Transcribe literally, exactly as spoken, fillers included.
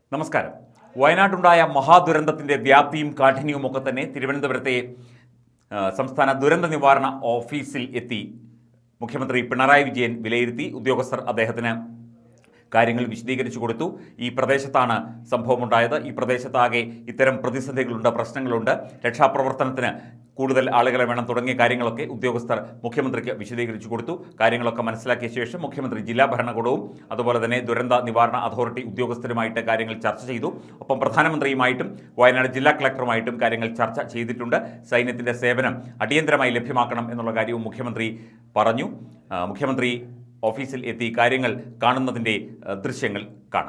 നമസ്കാരം. വയനാട്ടുണ്ടായ മഹാദുരന്തത്തിന്റെ വ്യാപ്തിയും കാഠിന്യവുമൊക്കെ തന്നെ തിരുവനന്തപുരത്തെ സംസ്ഥാന ദുരന്ത നിവാരണ ഓഫീസിൽ എത്തി മുഖ്യമന്ത്രി പിണറായി വിജയൻ വിലയിരുത്തി. ഉദ്യോഗസ്ഥർ അദ്ദേഹത്തിന് കാര്യങ്ങൾ വിശദീകരിച്ചു കൊടുത്തു. ഈ പ്രദേശത്താണ് സംഭവമുണ്ടായത്. ഈ പ്രദേശത്താകെ ഇത്തരം പ്രതിസന്ധികളുണ്ട്, പ്രശ്നങ്ങളുണ്ട്, രക്ഷാപ്രവർത്തനത്തിന് കൂടുതൽ ആളുകളെ വേണം തുടങ്ങിയ കാര്യങ്ങളൊക്കെ ഉദ്യോഗസ്ഥർ മുഖ്യമന്ത്രിക്ക് വിശദീകരിച്ചു കൊടുത്തു. കാര്യങ്ങളൊക്കെ മനസ്സിലാക്കിയ ശേഷം മുഖ്യമന്ത്രി ജില്ലാ ഭരണകൂടവും അതുപോലെ തന്നെ ദുരന്ത നിവാരണ അതോറിറ്റി ഉദ്യോഗസ്ഥരുമായിട്ട് കാര്യങ്ങൾ ചർച്ച ചെയ്തു. ഒപ്പം പ്രധാനമന്ത്രിയുമായിട്ടും വയനാട് ജില്ലാ കളക്ടറുമായിട്ടും കാര്യങ്ങൾ ചർച്ച ചെയ്തിട്ടുണ്ട്. സൈന്യത്തിൻ്റെ സേവനം അടിയന്തരമായി ലഭ്യമാക്കണം എന്നുള്ള കാര്യവും മുഖ്യമന്ത്രി പറഞ്ഞു. മുഖ്യമന്ത്രി ഓഫീസിൽ എത്തി കാര്യങ്ങൾ കാണുന്നതിൻ്റെ ദൃശ്യങ്ങൾ കാണാം.